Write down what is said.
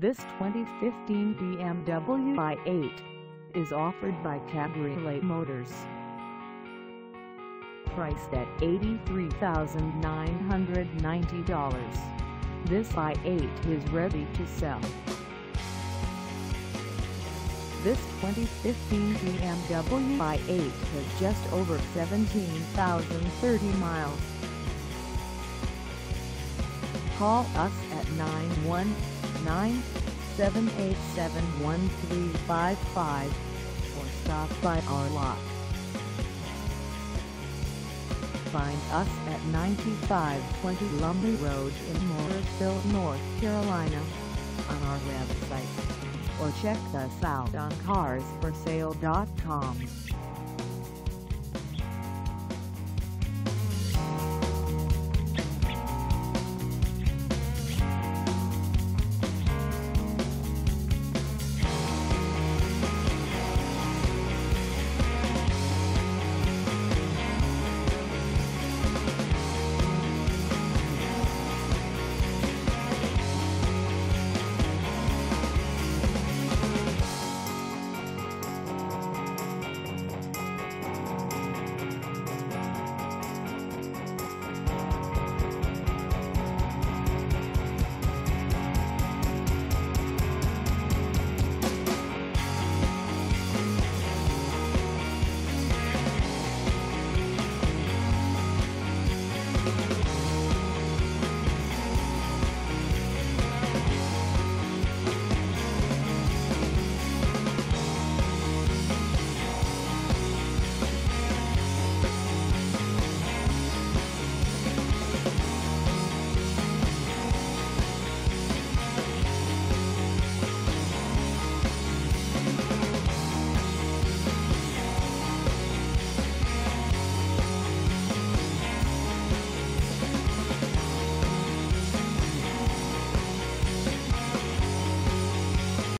This 2015 BMW i8 is offered by Cabriolet Motors. Priced at $83,990, this i8 is ready to sell. This 2015 BMW i8 has just over 17,030 miles. Call us at 919-787-1355 or stop by our lot. Find us at 9520 Lumley Road in Morrisville, North Carolina, on our website, or check us out on carsforsale.com.